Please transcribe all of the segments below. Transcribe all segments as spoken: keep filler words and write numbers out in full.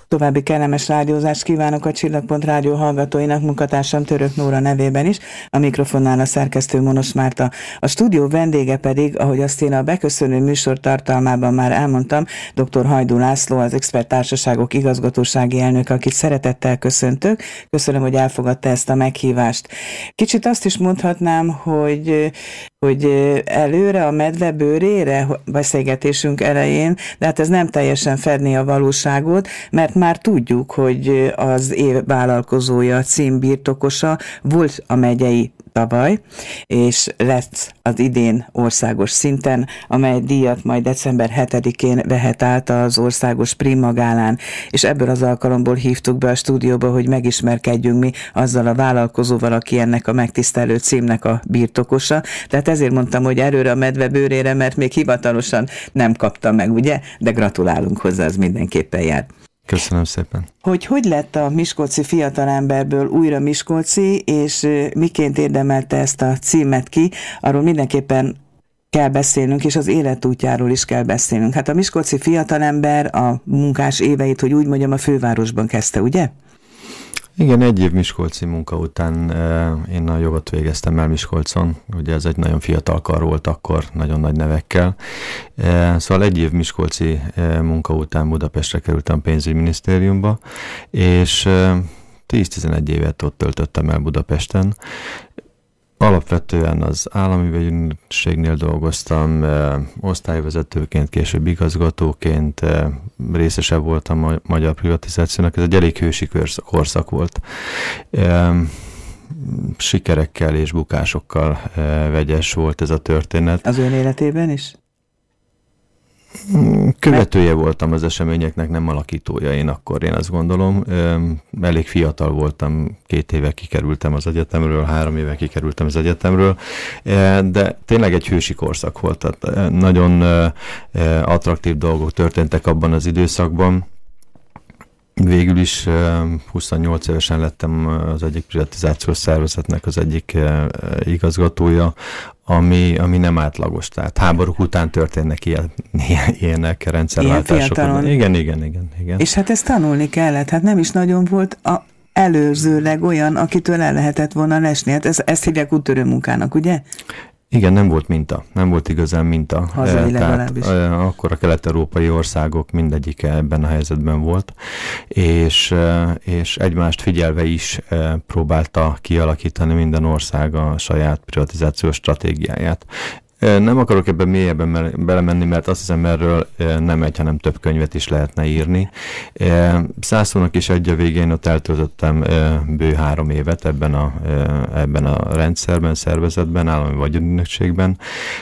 További kellemes rádiózást kívánok a Csillagpont Rádió hallgatóinak, munkatársam Török Nóra nevében is, a mikrofonnál a szerkesztő Monos Márta. A stúdió vendége pedig, ahogy azt én a beköszönő műsor tartalmában már elmondtam, dr. Hajdú László, az Expert Társaságok igazgatósági elnöke, akit szeretettel köszöntök. Köszönöm, hogy elfogadta ezt a meghívást. Kicsit azt is mondhatnám, hogy, hogy előre a medve bőrére beszélgetésünk elején, de hát ez nem teljesen fedné a valóságot, mert már tudjuk, hogy az év vállalkozója, címbirtokosa volt a megyei tavaly, és lesz az idén országos szinten, amely díjat majd december hetedikén vehet át az országos Prima Gálán, és ebből az alkalomból hívtuk be a stúdióba, hogy megismerkedjünk mi azzal a vállalkozóval, aki ennek a megtisztelő címnek a birtokosa. Tehát ezért mondtam, hogy erőre a medve bőrére, mert még hivatalosan nem kapta meg, ugye? De gratulálunk hozzá, az mindenképpen jár. Köszönöm szépen. Hogy hogy lett a miskolci fiatalemberből újra miskolci, és miként érdemelte ezt a címet ki, arról mindenképpen kell beszélnünk, és az életútjáról is kell beszélnünk. Hát a miskolci fiatalember a munkás éveit, hogy úgy mondjam, a fővárosban kezdte, ugye? Igen, egy év miskolci munka után én a jogot végeztem el Miskolcon, ugye ez egy nagyon fiatal kar volt akkor, nagyon nagy nevekkel. Szóval egy év miskolci munka után Budapestre kerültem a pénzügyminisztériumba, és tíz-tizenegy évet ott töltöttem el Budapesten. Alapvetően az állami vegyügynökségnél dolgoztam, e, osztályvezetőként, később igazgatóként, e, részese voltam a magyar privatizációnak, ez egy elég hősi korszak volt. E, sikerekkel és bukásokkal e, vegyes volt ez a történet. Az ön életében is? Követője voltam az eseményeknek, nem alakítója én akkor, én azt gondolom. Elég fiatal voltam, két éve kikerültem az egyetemről, három éve kikerültem az egyetemről, de tényleg egy hősi korszak volt. Tehát nagyon attraktív dolgok történtek abban az időszakban. Végül is huszonnyolc évesen lettem az egyik privatizációs szervezetnek az egyik igazgatója, ami, ami nem átlagos. Tehát háborúk után történnek ilyen, ilyenek, rendszerváltások. Ilyen igen, igen, igen, igen. És hát ezt tanulni kellett, hát nem is nagyon volt a előzőleg olyan, akitől el lehetett volna lesni. Hát ez, ezt hívják úttörő munkának, ugye? Igen, nem volt minta, nem volt igazán minta. Hazai legalábbis. Akkor a kelet-európai országok mindegyike ebben a helyzetben volt, és, és egymást figyelve is próbálta kialakítani minden ország a saját privatizációs stratégiáját. Nem akarok ebben mélyebben belemenni, mert azt hiszem, erről nem egy, hanem több könyvet is lehetne írni. Szászónak is egy a végén ott eltöltöttem bő három évet ebben a, ebben a rendszerben, szervezetben, állami vagyonügynökségben.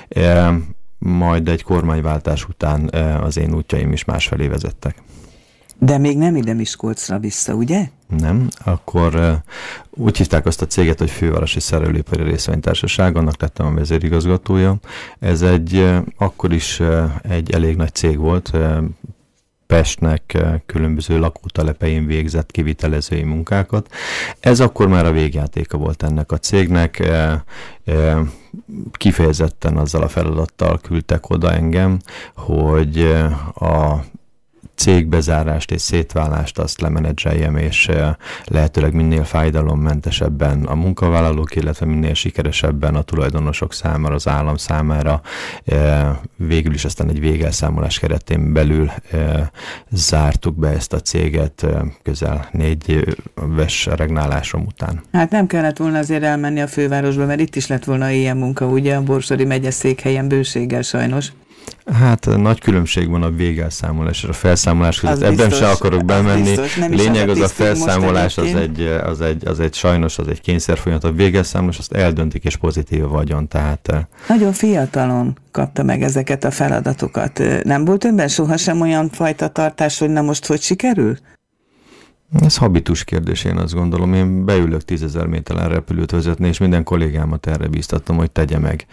Majd egy kormányváltás után az én útjaim is másfelé vezettek. De még nem ide Miskolcra vissza, ugye? Nem, akkor uh, úgy hívták azt a céget, hogy Fővárosi Szerelőipari Részvénytársaság, annak lettem a vezérigazgatója. Ez egy, uh, akkor is uh, egy elég nagy cég volt, uh, Pestnek uh, különböző lakótelepein végzett kivitelezői munkákat. Ez akkor már a végjátéka volt ennek a cégnek, uh, uh, kifejezetten azzal a feladattal küldtek oda engem, hogy uh, a cégbezárást és szétválást azt lemenedzseljem, és lehetőleg minél fájdalommentesebben a munkavállalók, illetve minél sikeresebben a tulajdonosok számára, az állam számára. Végül is aztán egy végelszámolás keretén belül zártuk be ezt a céget közel négy éves regnálásom után. Hát nem kellett volna azért elmenni a fővárosba, mert itt is lett volna ilyen munka, ugye, a Borsodi megye székhelyen bőséggel sajnos. Hát nagy különbség van a végelszámolás és a felszámolás között. Ebben biztos, se akarok bemenni. Lényeg az a felszámolás, az egy, az, egy, az egy sajnos, az egy kényszerfolyamat. A végelszámolás azt eldöntik, és pozitív a vagyon. Tehát... Nagyon fiatalon kapta meg ezeket a feladatokat. Nem volt önben sohasem olyan fajta tartás, hogy na most hogy sikerül? Ez habitus kérdés, én azt gondolom. Én beülök tízezer méteren repülőt vezetni, és minden kollégámat erre bíztattam, hogy tegye meg.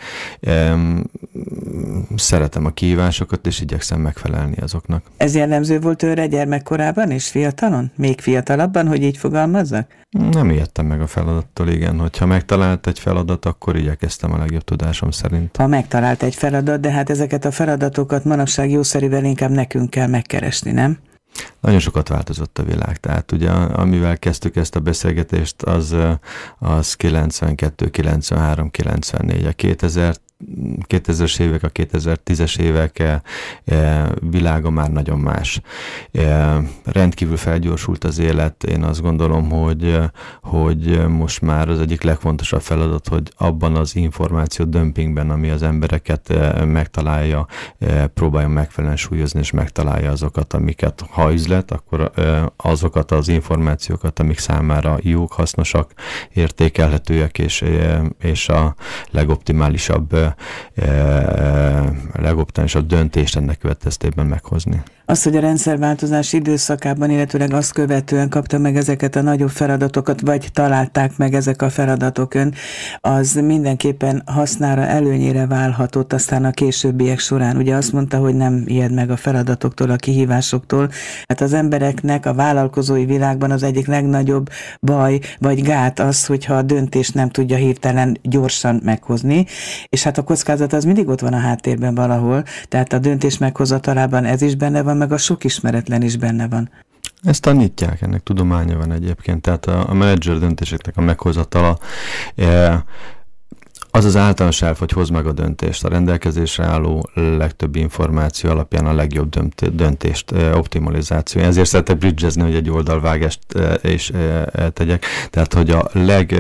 Szeretem a kihívásokat, és igyekszem megfelelni azoknak. Ez jellemző volt őre gyermekkorában és fiatalon? Még fiatalabban, hogy így fogalmazzak? Nem ijedtem meg a feladattól, igen. Hogyha megtalált egy feladat, akkor igyekeztem a legjobb tudásom szerint. Ha megtalált egy feladat, de hát ezeket a feladatokat manapság jószerivel inkább nekünk kell megkeresni, nem? Nagyon sokat változott a világ, tehát ugye amivel kezdtük ezt a beszélgetést, az, az kilencvenkettő, kilencvenhárom, kilencvennégy, a kétezer kétezres évek, a kétezer-tízes évek világa már nagyon más. Rendkívül felgyorsult az élet, én azt gondolom, hogy, hogy most már az egyik legfontosabb feladat, hogy abban az információ dömpingben, ami az embereket megtalálja, próbáljon megfelelően súlyozni, és megtalálja azokat, amiket, ha üzlet, akkor azokat az információkat, amik számára jók, hasznosak, értékelhetőek, és, és a legoptimálisabb legoptimálisabb döntést ennek következtében meghozni. Az, hogy a rendszerváltozás időszakában, illetőleg azt követően kapta meg ezeket a nagyobb feladatokat, vagy találták meg ezek a feladatok ön, az mindenképpen hasznára, előnyére válhatott aztán a későbbiek során. Ugye azt mondta, hogy nem ijed meg a feladatoktól, a kihívásoktól. Hát az embereknek a vállalkozói világban az egyik legnagyobb baj, vagy gát az, hogyha a döntést nem tudja hirtelen gyorsan meghozni, és hát a kockázat az mindig ott van a háttérben valahol, tehát a döntés meghozatalában ez is benne van, meg a sok ismeretlen is benne van. Ezt tanítják, ennek tudománya van egyébként, tehát a, a menedzser döntéseknek a meghozatala e, az az általános elv, hogy hoz meg a döntést. A rendelkezésre álló legtöbb információ alapján a legjobb döntést, optimalizáció. Ezért szeretek bridgezni, hogy egy oldalvágást is tegyek. Tehát, hogy a leg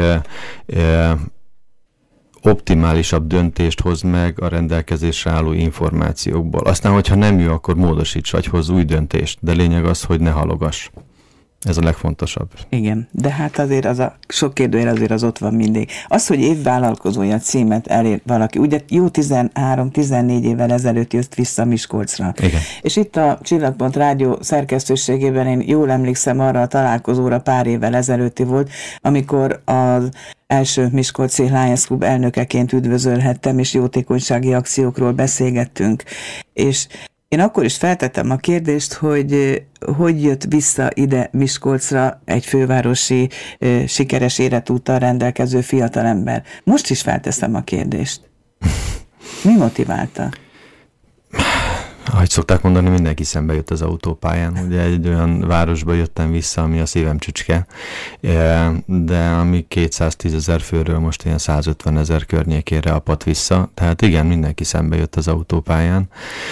optimálisabb döntést hoz meg a rendelkezésre álló információkból. Aztán, hogyha nem jó, akkor módosíts, vagy hoz új döntést. De lényeg az, hogy ne halogass. Ez a legfontosabb. Igen, de hát azért az a sok kérdőjel azért az ott van mindig. Az, hogy évvállalkozója címet elér valaki, ugye jó tizenhárom-tizennégy évvel ezelőtt jött vissza Miskolcra. Igen. És itt a Csillagpont Rádió szerkesztőségében én jól emlékszem arra a találkozóra, pár évvel ezelőtti volt, amikor az első Miskolci Lions Club elnökeként üdvözölhettem, és jótékonysági akciókról beszélgettünk. És én akkor is feltettem a kérdést, hogy hogy jött vissza ide Miskolcra egy fővárosi sikeres életúttal rendelkező fiatalember. Most is felteszem a kérdést. Mi motiválta? Ahogy szokták mondani, mindenki szembe jött az autópályán. Ugye egy olyan városba jöttem vissza, ami a szívem csücske, de ami kétszáztízezer főről most ilyen százötvenezer környékére apadt vissza. Tehát igen, mindenki szembe jött az autópályán.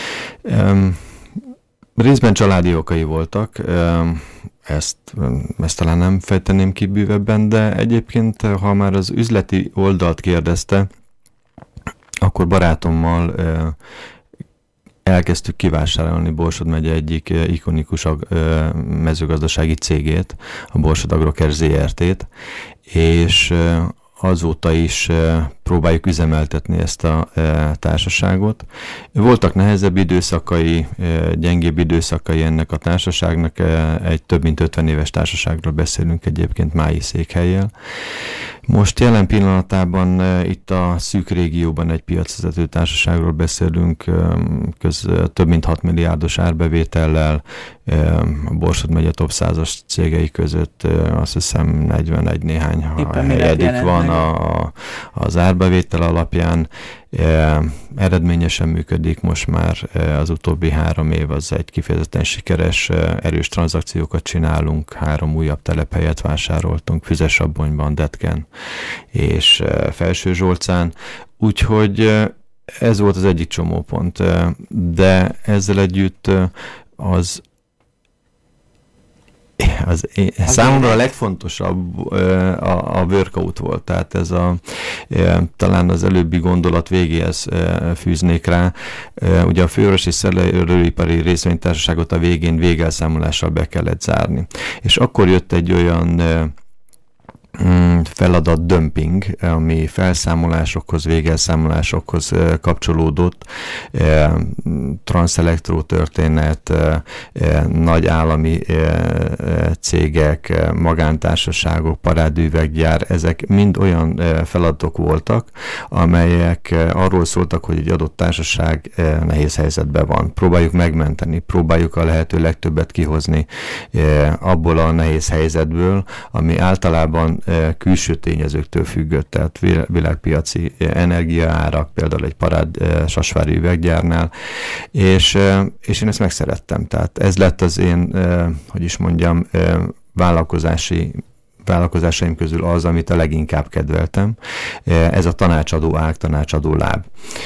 Részben családi okai voltak, ezt, ezt talán nem fejteném ki bővebben, de egyébként, ha már az üzleti oldalt kérdezte, akkor barátommal elkezdtük kivásárolni Borsod megye egyik ikonikus mezőgazdasági cégét, a Borsod Agrokert zé er té-t, és azóta is próbáljuk üzemeltetni ezt a társaságot. Voltak nehezebb időszakai, gyengébb időszakai ennek a társaságnak, egy több mint ötven éves társaságról beszélünk egyébként mályi székhellyel. Most jelen pillanatában itt a szűk régióban egy piacvezető társaságról beszélünk, köz, több mint hat milliárdos árbevétellel, a Borsod megye top százas cégei között azt hiszem negyvenegy néhány helyedik van a, a, az árbevétel alapján. E, eredményesen működik most már, e, az utóbbi három év az egy kifejezetten sikeres, e, erős tranzakciókat csinálunk, három újabb telephelyet vásároltunk, Füzesabonyban, Detken és e, Felsőzsolcán, úgyhogy e, ez volt az egyik csomópont, e, de ezzel együtt e, az Az, én, számomra a legfontosabb a, a workout volt, tehát ez a talán az előbbi gondolat végéhez fűznék rá. Ugye a fővárosi szerelőipari részvénytársaságot a végén végelszámolással be kellett zárni. És akkor jött egy olyan feladat dömping, ami felszámolásokhoz, végelszámolásokhoz kapcsolódott, Transzelektro történet, nagy állami cégek, magántársaságok, parádüveggyár, ezek mind olyan feladatok voltak, amelyek arról szóltak, hogy egy adott társaság nehéz helyzetben van. Próbáljuk megmenteni, próbáljuk a lehető legtöbbet kihozni abból a nehéz helyzetből, ami általában külső tényezőktől függött, tehát világpiaci energiaárak, például egy Parád sasvári üveggyárnál, és, és én ezt megszerettem. Tehát ez lett az én, hogy is mondjam, vállalkozási vállalkozásaim közül az, amit a leginkább kedveltem. Ez a tanácsadó ág, tanácsadó láb.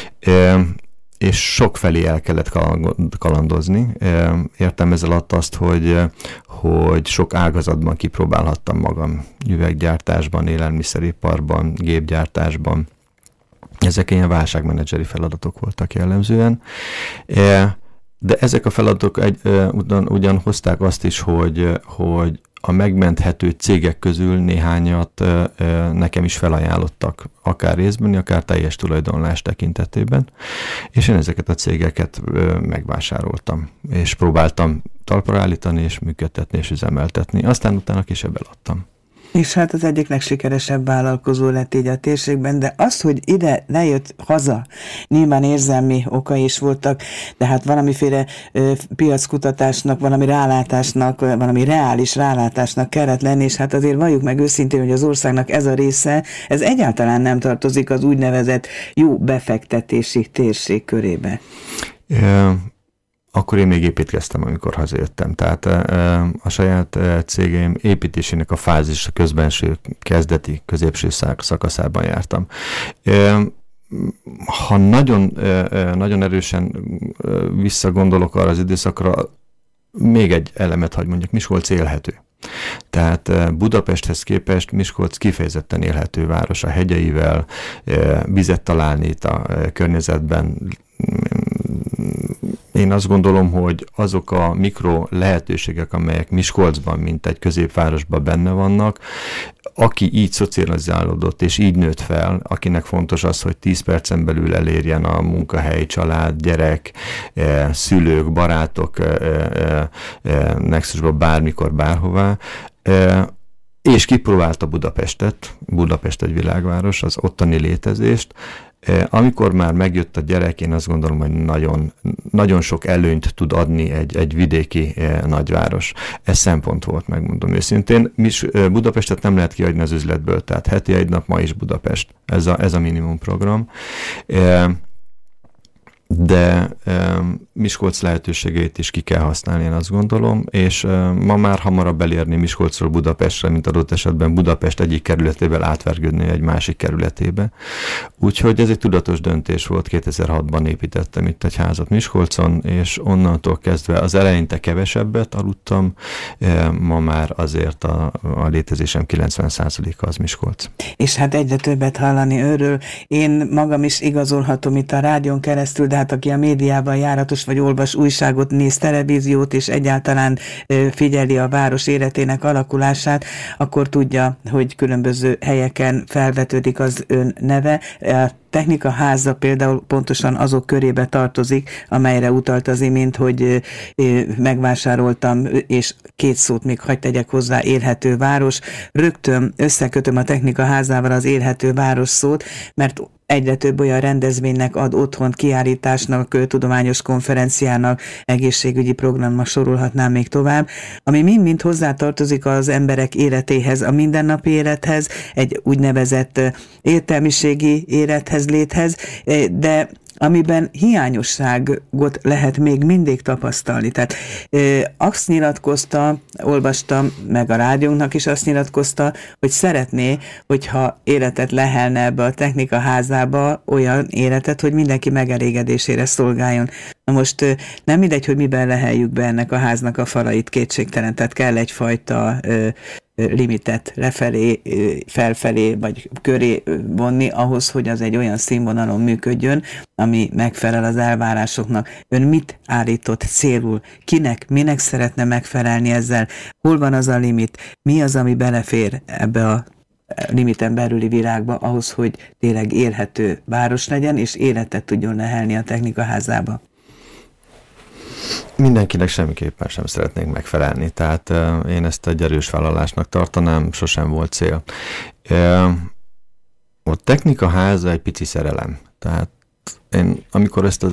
És sok felé el kellett kalandozni. Értem ezzel alatt azt, hogy, hogy sok ágazatban kipróbálhattam magam. Üveggyártásban, élelmiszeriparban, gépgyártásban. Ezek ilyen válságmenedzseri feladatok voltak jellemzően. De ezek a feladatok egy, ugyan, ugyan hozták azt is, hogy, hogy a megmenthető cégek közül néhányat ö, ö, nekem is felajánlottak, akár részben, akár teljes tulajdonlás tekintetében, és én ezeket a cégeket ö, megvásároltam, és próbáltam talpra állítani, és működtetni, és üzemeltetni. Aztán utána később eladtam. És hát az egyik legsikeresebb vállalkozó lett így a térségben, de az, hogy ide lejött haza, nyilván érzelmi okai is voltak, de hát valamiféle ö, piackutatásnak, valami rálátásnak, valami reális rálátásnak kellett lenni, és hát azért valljuk meg őszintén, hogy az országnak ez a része, ez egyáltalán nem tartozik az úgynevezett jó befektetési térség körébe. Yeah. Akkor én még építkeztem, amikor hazajöttem. Tehát a saját cégeim építésének a fázis, a közbenső, kezdeti, középső szakaszában jártam. Ha nagyon, nagyon erősen visszagondolok arra az időszakra, még egy elemet hagy mondjak, Miskolc élhető. Tehát Budapesthez képest Miskolc kifejezetten élhető város a hegyeivel, vizet találni itt a környezetben. Én azt gondolom, hogy azok a mikro lehetőségek, amelyek Miskolcban, mint egy középvárosban benne vannak, aki így szocializálódott és így nőtt fel, akinek fontos az, hogy tíz percen belül elérjen a munkahely, család, gyerek, szülők, barátok, nexusban bármikor, bárhová, és kipróbálta Budapestet, Budapest egy világváros, az ottani létezést. Amikor már megjött a gyerek, én azt gondolom, hogy nagyon, nagyon sok előnyt tud adni egy, egy vidéki nagyváros. Ez szempont volt, megmondom őszintén. Mis, Budapestet nem lehet kiadni az üzletből, tehát heti egy nap ma is Budapest. Ez a, ez a minimum program. De um, Miskolc lehetőségeit is ki kell használni, én azt gondolom, és um, ma már hamarabb elérni Miskolcról Budapestre, mint adott esetben Budapest egyik kerületéből átvergődni egy másik kerületébe. Úgyhogy ez egy tudatos döntés volt, kétezer-hatban építettem itt egy házat Miskolcon, és onnantól kezdve az eleinte kevesebbet aludtam, ma már azért a, a létezésem kilencven százaléka az Miskolc. És hát egyre többet hallani őről. Én magam is igazolhatom itt a rádión keresztül, de hát aki a médiában járatos, vagy olvas újságot, néz televíziót, és egyáltalán figyeli a város életének alakulását, akkor tudja, hogy különböző helyeken felvetődik az ön neve. A Technika Háza például pontosan azok körébe tartozik, amelyre utalt az imént, hogy megvásároltam, és két szót még hadd tegyek hozzá, élhető város. Rögtön összekötöm a Technika Házával az élhető város szót, mert egyre több olyan rendezvénynek ad otthont, kiállításnak, tudományos konferenciának, egészségügyi programnak sorolhatnám még tovább, ami mind-mind hozzátartozik az emberek életéhez, a mindennapi élethez, egy úgynevezett értelmiségi élethez, léthez, de amiben hiányosságot lehet még mindig tapasztalni. Tehát e, azt nyilatkozta, olvastam, meg a rádiónknak is azt nyilatkozta, hogy szeretné, hogyha életet lehelne ebbe a Technika Házába, olyan életet, hogy mindenki megelégedésére szolgáljon. Na most nem mindegy, hogy miben leheljük be ennek a háznak a falait, kétségtelen, tehát kell egyfajta e, limitet lefelé, felfelé, vagy köré vonni ahhoz, hogy az egy olyan színvonalon működjön, ami megfelel az elvárásoknak. Ön mit állított célul? Kinek, minek szeretne megfelelni ezzel? Hol van az a limit? Mi az, ami belefér ebbe a limiten belüli világba ahhoz, hogy tényleg élhető város legyen, és életet tudjon lehelni a Technika Házába? Mindenkinek semmiképpen sem szeretnénk megfelelni, tehát uh, én ezt egy erős vállalásnak tartanám, sosem volt cél. Uh, a Technika Háza egy pici szerelem, tehát én amikor ezt a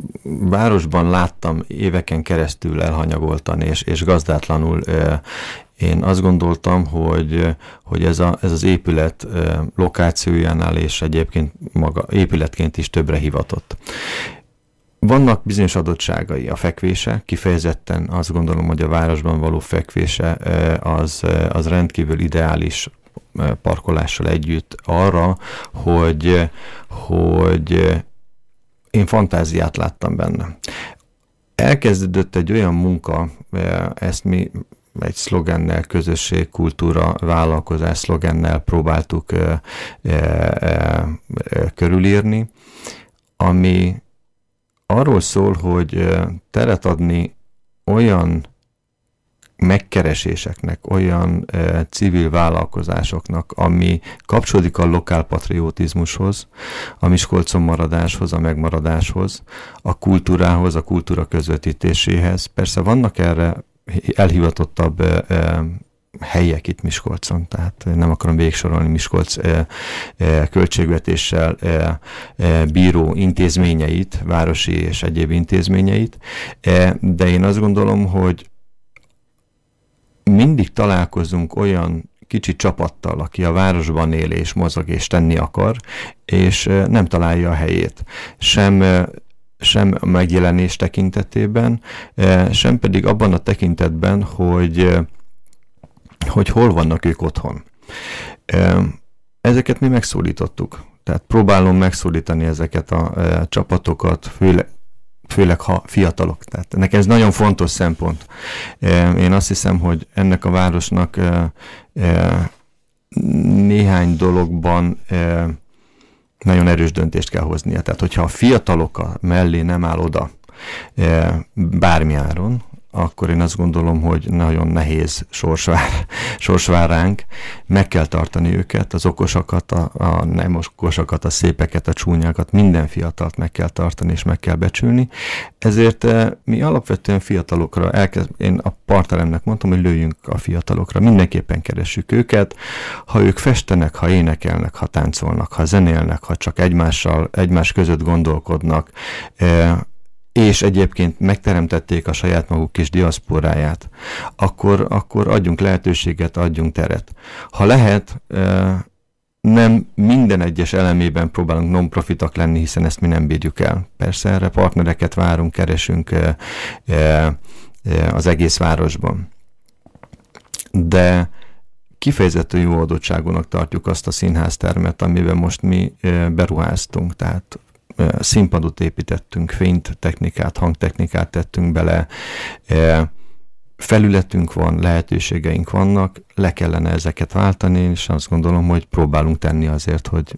városban láttam éveken keresztül elhanyagoltan és, és gazdátlanul uh, Én azt gondoltam, hogy, hogy ez, a, ez az épület lokációjánál és egyébként maga épületként is többre hivatott. Vannak bizonyos adottságai a fekvése, kifejezetten azt gondolom, hogy a városban való fekvése az, az rendkívül ideális parkolással együtt arra, hogy, hogy én fantáziát láttam benne. Elkezdődött egy olyan munka, ezt mi egy szlogennel, közösség, kultúra, vállalkozás szlogennel próbáltuk e, e, e, körülírni, ami arról szól, hogy teret adni olyan megkereséseknek, olyan e, civil vállalkozásoknak, ami kapcsolódik a lokálpatriotizmushoz, a Miskolcon maradáshoz, a megmaradáshoz, a kultúrához, a kultúra közvetítéséhez. Persze vannak erre elhivatottabb e, e, helyek itt Miskolcon, tehát nem akarom végsorolni Miskolc e, e, költségvetéssel e, e, bíró intézményeit, városi és egyéb intézményeit, e, de én azt gondolom, hogy mindig találkozunk olyan kicsi csapattal, aki a városban él és mozog és tenni akar, és nem találja a helyét. Sem, sem a megjelenés tekintetében, sem pedig abban a tekintetben, hogy, hogy hol vannak ők otthon. Ezeket mi megszólítottuk. Tehát próbálom megszólítani ezeket a csapatokat, főleg főleg ha fiatalok. Tehát nekem ez nagyon fontos szempont. Én azt hiszem, hogy ennek a városnak néhány dologban nagyon erős döntést kell hoznia. Tehát, hogyha a fiatalok mellé nem áll oda bármi áron, akkor én azt gondolom, hogy nagyon nehéz sors vár, sors vár ránk. Meg kell tartani őket, az okosakat, a, a nem okosakat, a szépeket, a csúnyákat, minden fiatalt meg kell tartani és meg kell becsülni. Ezért mi alapvetően fiatalokra, elkezd, én a partneremnek mondtam, hogy lőjünk a fiatalokra, mindenképpen keressük őket. Ha ők festenek, ha énekelnek, ha táncolnak, ha zenélnek, ha csak egymással, egymás között gondolkodnak, és egyébként megteremtették a saját maguk kis diaszporáját, akkor, akkor adjunk lehetőséget, adjunk teret. Ha lehet, nem minden egyes elemében próbálunk non-profitak lenni, hiszen ezt mi nem bírjuk el. Persze erre partnereket várunk, keresünk az egész városban. De kifejezetten jó adottságúnak tartjuk azt a színháztermet, amiben most mi beruháztunk, tehát színpadot építettünk, fényt technikát, hangtechnikát tettünk bele, felületünk van, lehetőségeink vannak, le kellene ezeket váltani, és azt gondolom, hogy próbálunk tenni azért, hogy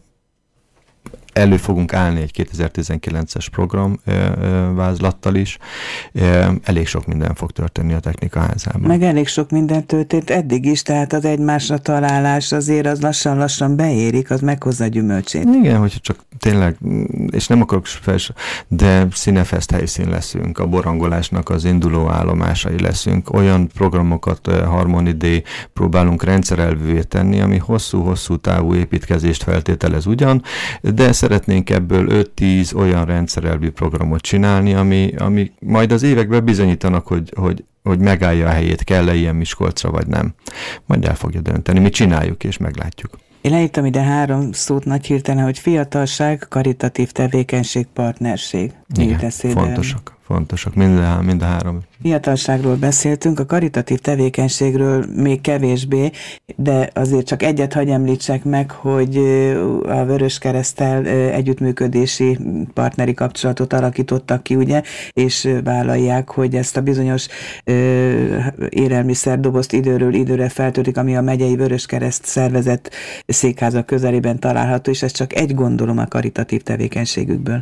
elő fogunk állni egy kétezer-tizenkilences program ö, ö, vázlattal is. Ö, elég sok minden fog történni a Technikaházában. Meg elég sok minden történt eddig is, tehát az egymásra találás azért az lassan-lassan beérik, az meghozza gyümölcsét. Igen, hogyha csak tényleg, és nem akarok fels, de színefest helyszín leszünk, a borangolásnak az induló állomásai leszünk, olyan programokat Harmony próbálunk rendszerelvűvé tenni, ami hosszú-hosszú távú építkezést feltételez ugyan, de szeretnénk ebből öt-tíz olyan rendszerelvű programot csinálni, ami, ami majd az években bizonyítanak, hogy, hogy, hogy megállja a helyét, kell-e ilyen Miskolcra, vagy nem. Majd el fogja dönteni. Mi csináljuk, és meglátjuk. Én leírtam ide három szót nagy hirtelen, hogy fiatalság, karitatív tevékenység, partnerség. Igen, fontosak. Fontosak, mind a, mind a három. Fiatalságról beszéltünk, a karitatív tevékenységről még kevésbé, de azért csak egyet hagy említsek meg, hogy a Vöröskereszttel együttműködési partneri kapcsolatot alakítottak ki, ugye, és vállalják, hogy ezt a bizonyos élelmiszerdobozt időről időre feltöltik, ami a megyei Vöröskereszt szervezet székháza közelében található, és ez csak egy gondolom a karitatív tevékenységükből.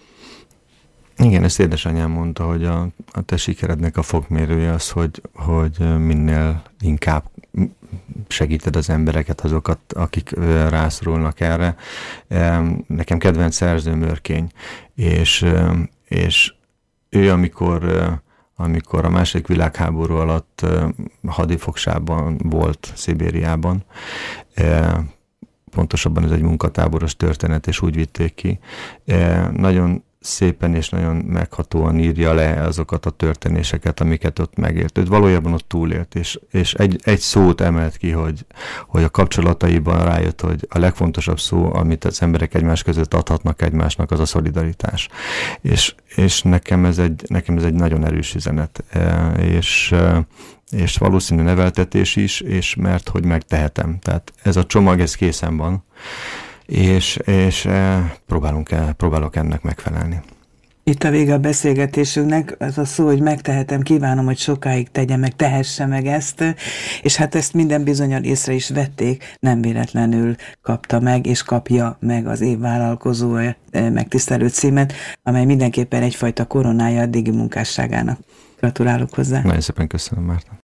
Igen, ezt édesanyám mondta, hogy a, a te sikerednek a fokmérője az, hogy, hogy minél inkább segíted az embereket, azokat, akik rászorulnak erre. Nekem kedvenc szerzőm Örkény, és, és ő, amikor, amikor a második világháború alatt hadifogsában volt Szibériában, pontosabban ez egy munkatáboros történet, és úgy vitték ki, nagyon szépen és nagyon meghatóan írja le azokat a történéseket, amiket ott megélt. Őt valójában ott túlélt, és, és egy, egy szót emelt ki, hogy, hogy a kapcsolataiban rájött, hogy a legfontosabb szó, amit az emberek egymás között adhatnak egymásnak, az a szolidaritás. És, és nekem, ez egy, nekem ez egy nagyon erős üzenet. És, és valószínű neveltetés is, és mert hogy megtehetem. Tehát ez a csomag, ez készen van, és, és próbálunk, próbálok ennek megfelelni. Itt a vége a beszélgetésünknek, az a szó, hogy megtehetem, kívánom, hogy sokáig tegye meg, tehesse meg ezt, és hát ezt minden bizonnyal észre is vették, nem véletlenül kapta meg, és kapja meg az év vállalkozó megtisztelő címet, amely mindenképpen egyfajta koronája a addigi munkásságának. Gratulálok hozzá. Nagyon szépen köszönöm, Márta.